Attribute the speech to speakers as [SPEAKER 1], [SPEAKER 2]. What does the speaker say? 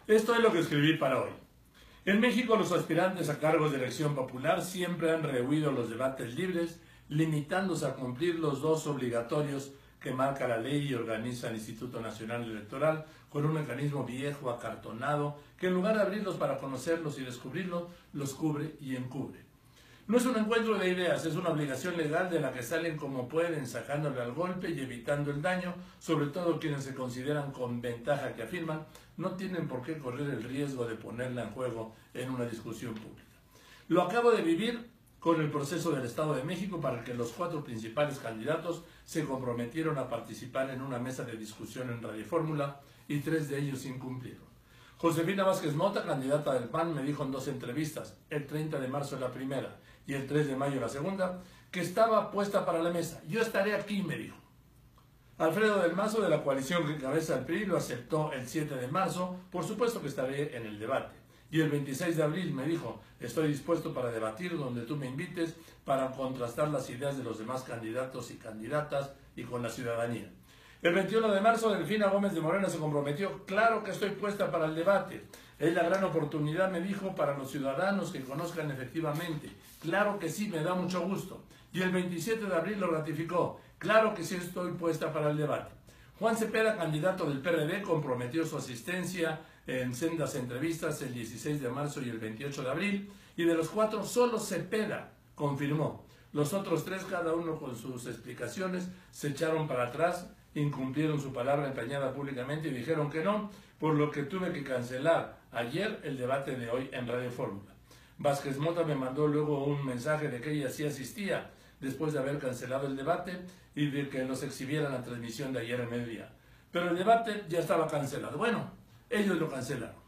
[SPEAKER 1] Esto es lo que escribí para hoy. En México, los aspirantes a cargos de elección popular siempre han rehuido los debates libres, limitándose a cumplir los dos obligatorios que marca la ley y organiza el Instituto Nacional Electoral, con un mecanismo viejo, acartonado, que en lugar de abrirlos para conocerlos y descubrirlos, los cubre y encubre. No es un encuentro de ideas, es una obligación legal de la que salen como pueden, sacándole al golpe y evitando el daño, sobre todo quienes se consideran con ventaja que afirman, no tienen por qué correr el riesgo de ponerla en juego en una discusión pública. Lo acabo de vivir con el proceso del Estado de México, para el que los 4 principales candidatos se comprometieron a participar en una mesa de discusión en Radio Fórmula y 3 de ellos incumplieron. Josefina Vázquez Mota, candidata del PAN, me dijo en 2 entrevistas, el 30 de marzo la primera y el 3 de mayo la segunda, que estaba puesta para la mesa. Yo estaré aquí, me dijo. Alfredo del Mazo, de la coalición que encabeza el PRI, lo aceptó el 7 de marzo, por supuesto que estaré en el debate. Y el 26 de abril me dijo, estoy dispuesto para debatir donde tú me invites, para contrastar las ideas de los demás candidatos y candidatas y con la ciudadanía. El 21 de marzo, Delfina Gómez de Morena se comprometió, claro que estoy puesta para el debate. Es la gran oportunidad, me dijo, para los ciudadanos que conozcan efectivamente. Claro que sí, me da mucho gusto. Y el 27 de abril lo ratificó, claro que sí estoy puesta para el debate. Juan Cepeda, candidato del PRD, comprometió su asistencia en sendas entrevistas el 16 de marzo y el 28 de abril, y de los 4, solo Cepeda confirmó. Los otros 3, cada uno con sus explicaciones, se echaron para atrás, incumplieron su palabra empeñada públicamente y dijeron que no, por lo que tuve que cancelar ayer el debate de hoy en Radio Fórmula. Vázquez Mota me mandó luego un mensaje de que ella sí asistía, después de haber cancelado el debate y de que nos exhibieran la transmisión de ayer en mediodía. Pero el debate ya estaba cancelado. Bueno, ellos lo cancelaron.